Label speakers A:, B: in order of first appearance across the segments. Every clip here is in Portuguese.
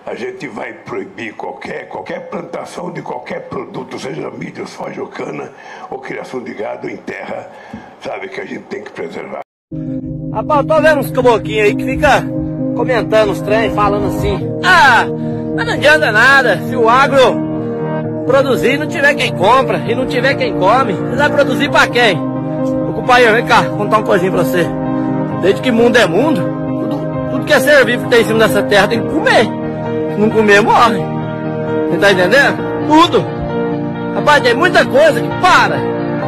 A: a gente vai proibir qualquer plantação de qualquer produto, seja milho, soja ou cana, ou criação de gado em terra, sabe, que a gente tem que preservar.
B: Rapaz, eu tô vendo uns caboclinhos aí que fica comentando os trem, falando assim: mas não adianta nada, se o agro produzir e não tiver quem compra, e não tiver quem come, você vai produzir pra quem? Ô companheiro, vem cá, vou contar uma coisinha pra você. Desde que mundo é mundo, tudo que é ser vivo que tem em cima dessa terra tem que comer. Se não comer, morre. Você tá entendendo? Tudo. Rapaz, tem muita coisa que para.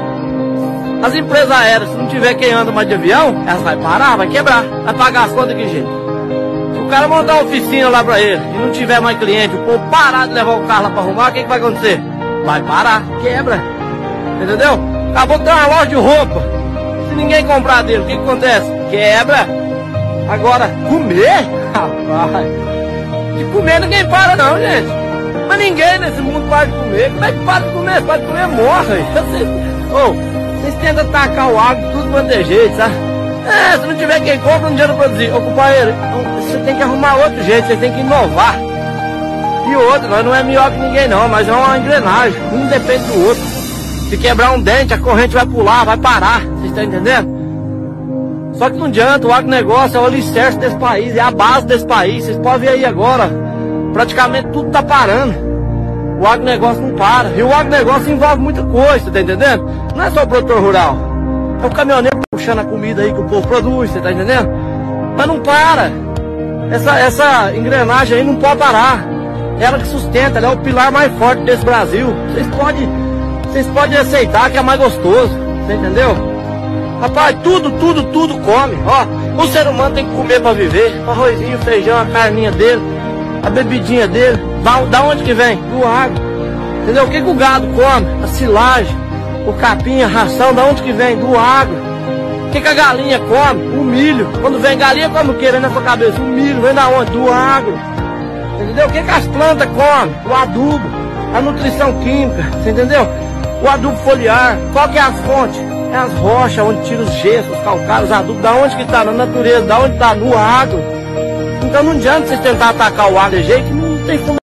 B: As empresas aéreas, se não tiver quem anda mais de avião, elas vai parar, vai quebrar. Vai pagar as contas de que jeito? Se o cara montar uma oficina lá pra ele e não tiver mais cliente, o povo parar de levar o carro lá pra arrumar, o que vai acontecer? Vai parar, quebra. Entendeu? Acabou de ter uma loja de roupa. Se ninguém comprar dele, o que acontece? Quebra. Agora, comer? Rapaz, de comer ninguém para não, gente. Mas ninguém nesse mundo para de comer. Como é que para de comer? Para de comer, morre. Vocês tentam atacar o agro de tudo quanto é jeito, sabe? Se não tiver quem compra, não adianta produzir. Ô, companheiro, você tem que arrumar outro jeito, você tem que inovar. E outro, nós não é melhor que ninguém não, mas é uma engrenagem. Um depende do outro. Se quebrar um dente, a corrente vai pular, vai parar. Vocês estão entendendo? Só que não adianta, o agronegócio é o alicerce desse país, é a base desse país. Vocês podem ver aí agora, praticamente tudo tá parando. O agronegócio não para. E o agronegócio envolve muita coisa, tá entendendo? Não é só o produtor rural. É o caminhoneiro puxando a comida aí que o povo produz, você tá entendendo? Mas não para. Essa engrenagem aí não pode parar. Ela que sustenta, ela é o pilar mais forte desse Brasil. Vocês podem aceitar que é mais gostoso, você entendeu? Rapaz, tudo come. Ó, o ser humano tem que comer pra viver. O arrozinho, o feijão, a carninha dele, a bebidinha dele. Da onde que vem? Do agro. Entendeu? O que o gado come? A silagem, o capim, a ração, da onde que vem? Do agro. O que a galinha come? O milho. Quando vem galinha, come o que na sua cabeça? O milho. Vem da onde? Do agro. Entendeu? O que as plantas comem? O adubo, a nutrição química. Você entendeu? O adubo foliar. Qual que é a fonte? É as rochas, onde tira os gessos, os calcários, os adubos. Da onde que tá? Na natureza. Da onde tá? No agro. Então não adianta vocês tentar atacar o agro de jeito que não tem fundamento.